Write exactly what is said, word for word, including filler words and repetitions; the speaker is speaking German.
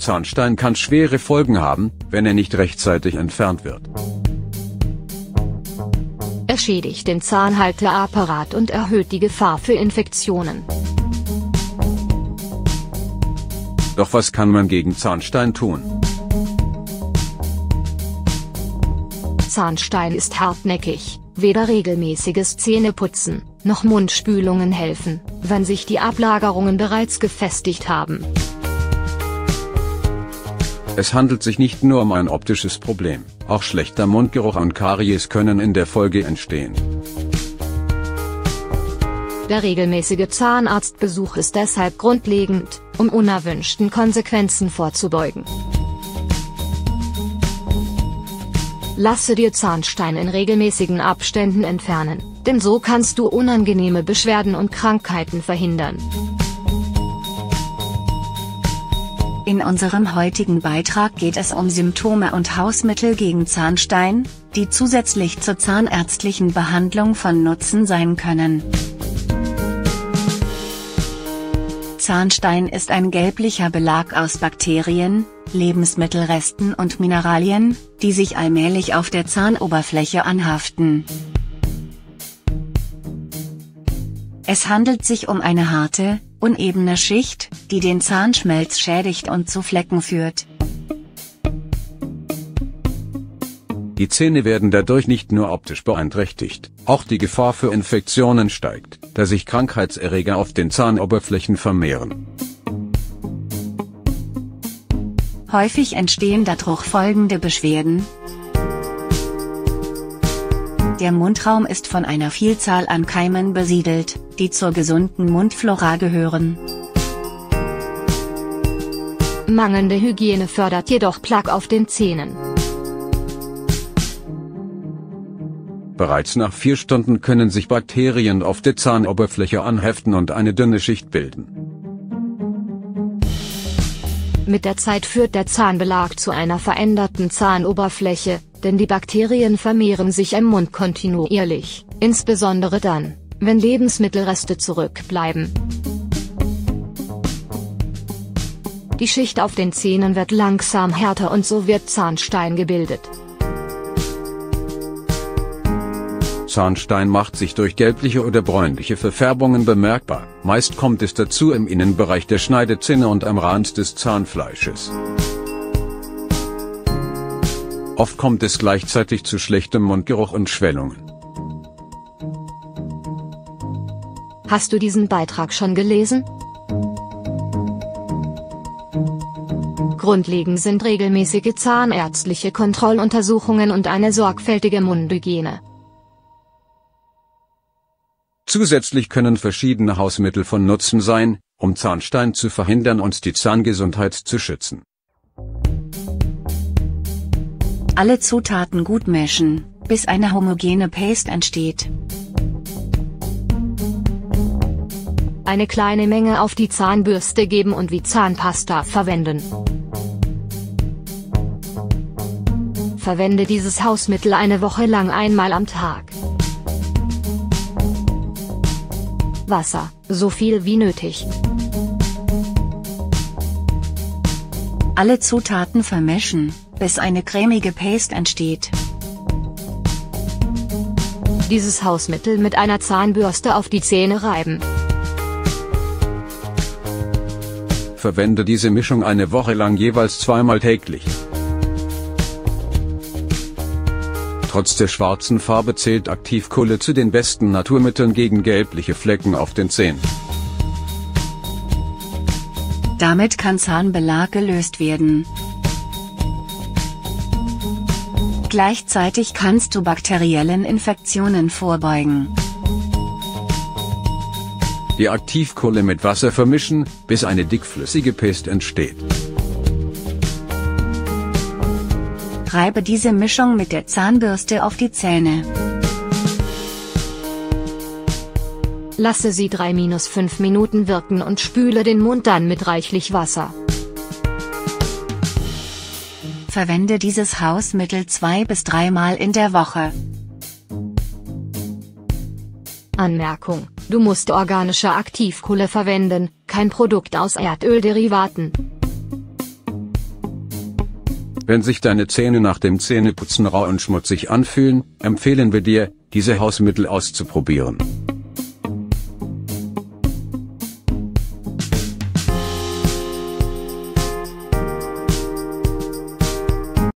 Zahnstein kann schwere Folgen haben, wenn er nicht rechtzeitig entfernt wird. Er schädigt den Zahnhalteapparat und erhöht die Gefahr für Infektionen. Doch was kann man gegen Zahnstein tun? Zahnstein ist hartnäckig, weder regelmäßiges Zähneputzen, noch Mundspülungen helfen, wenn sich die Ablagerungen bereits gefestigt haben. Es handelt sich nicht nur um ein optisches Problem, auch schlechter Mundgeruch und Karies können in der Folge entstehen. Der regelmäßige Zahnarztbesuch ist deshalb grundlegend, um unerwünschten Konsequenzen vorzubeugen. Lasse dir Zahnstein in regelmäßigen Abständen entfernen, denn so kannst du unangenehme Beschwerden und Krankheiten verhindern. In unserem heutigen Beitrag geht es um Symptome und Hausmittel gegen Zahnstein, die zusätzlich zur zahnärztlichen Behandlung von Nutzen sein können. Zahnstein ist ein gelblicher Belag aus Bakterien, Lebensmittelresten und Mineralien, die sich allmählich auf der Zahnoberfläche anhaften. Es handelt sich um eine harte, unebene Schicht, die den Zahnschmelz schädigt und zu Flecken führt. Die Zähne werden dadurch nicht nur optisch beeinträchtigt, auch die Gefahr für Infektionen steigt, da sich Krankheitserreger auf den Zahnoberflächen vermehren. Häufig entstehen dadurch folgende Beschwerden. Der Mundraum ist von einer Vielzahl an Keimen besiedelt, die zur gesunden Mundflora gehören. Mangelnde Hygiene fördert jedoch Plaque auf den Zähnen. Bereits nach vier Stunden können sich Bakterien auf der Zahnoberfläche anheften und eine dünne Schicht bilden. Mit der Zeit führt der Zahnbelag zu einer veränderten Zahnoberfläche, denn die Bakterien vermehren sich im Mund kontinuierlich, insbesondere dann, wenn Lebensmittelreste zurückbleiben. Die Schicht auf den Zähnen wird langsam härter und so wird Zahnstein gebildet. Zahnstein macht sich durch gelbliche oder bräunliche Verfärbungen bemerkbar, meist kommt es dazu im Innenbereich der Schneidezähne und am Rand des Zahnfleisches. Oft kommt es gleichzeitig zu schlechtem Mundgeruch und Schwellungen. Hast du diesen Beitrag schon gelesen? Grundlegend sind regelmäßige zahnärztliche Kontrolluntersuchungen und eine sorgfältige Mundhygiene. Zusätzlich können verschiedene Hausmittel von Nutzen sein, um Zahnstein zu verhindern und die Zahngesundheit zu schützen. Alle Zutaten gut mischen, bis eine homogene Paste entsteht. Eine kleine Menge auf die Zahnbürste geben und wie Zahnpasta verwenden. Verwende dieses Hausmittel eine Woche lang einmal am Tag. Wasser, so viel wie nötig. Alle Zutaten vermischen, bis eine cremige Paste entsteht. Dieses Hausmittel mit einer Zahnbürste auf die Zähne reiben. Verwende diese Mischung eine Woche lang jeweils zweimal täglich. Trotz der schwarzen Farbe zählt Aktivkohle zu den besten Naturmitteln gegen gelbliche Flecken auf den Zähnen. Damit kann Zahnbelag gelöst werden. Gleichzeitig kannst du bakteriellen Infektionen vorbeugen. Die Aktivkohle mit Wasser vermischen, bis eine dickflüssige Paste entsteht. Reibe diese Mischung mit der Zahnbürste auf die Zähne. Lasse sie drei bis fünf Minuten wirken und spüle den Mund dann mit reichlich Wasser. Verwende dieses Hausmittel zwei bis dreimal in der Woche. Anmerkung: Du musst organische Aktivkohle verwenden, kein Produkt aus Erdölderivaten. Wenn sich deine Zähne nach dem Zähneputzen rau und schmutzig anfühlen, empfehlen wir dir, diese Hausmittel auszuprobieren.